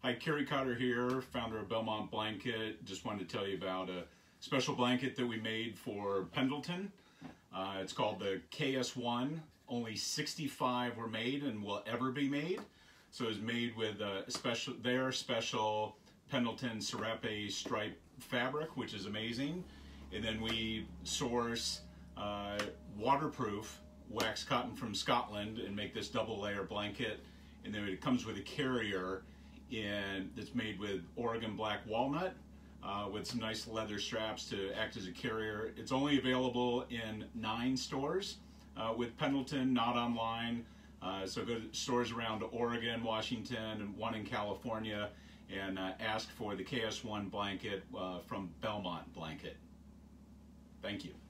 Hi, Kerry Cotter here, founder of Belmont Blanket. Just wanted to tell you about a special blanket that we made for Pendleton. It's called the KS1. Only 65 were made and will ever be made. So it was made with their special Pendleton serape stripe fabric, which is amazing. And then we source waterproof waxed cotton from Scotland and make this double layer blanket. And then it comes with a carrier that's made with Oregon Black Walnut with some nice leather straps to act as a carrier. It's only available in 9 stores with Pendleton, not online. So go to stores around Oregon, Washington, and one in California, and ask for the KS1 blanket from Belmont Blanket. Thank you.